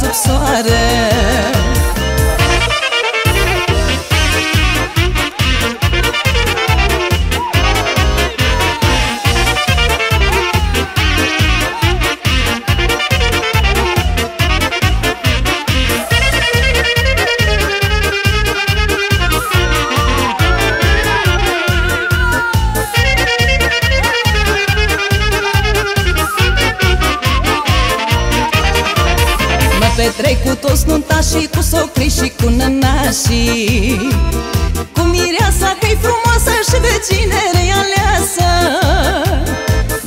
sub soare. Petrec cu toți nuntașii, cu socrii și cu nănașii, cu mireasa că-i frumoasă și vecinere aleasă.